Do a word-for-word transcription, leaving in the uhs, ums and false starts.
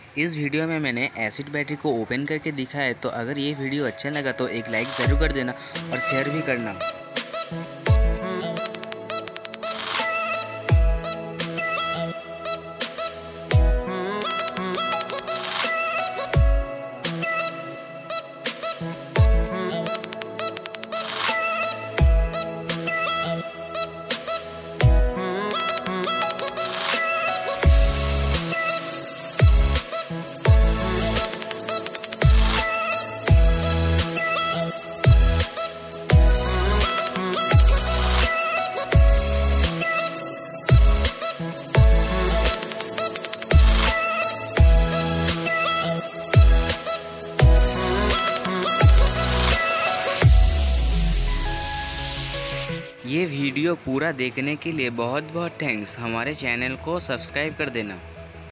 इस वीडियो में मैंने एसिड बैटरी को ओपन करके दिखाया है, तो अगर ये वीडियो अच्छा लगा तो एक लाइक ज़रूर कर देना और शेयर भी करना। ये वीडियो पूरा देखने के लिए बहुत बहुत थैंक्स। हमारे चैनल को सब्सक्राइब कर देना।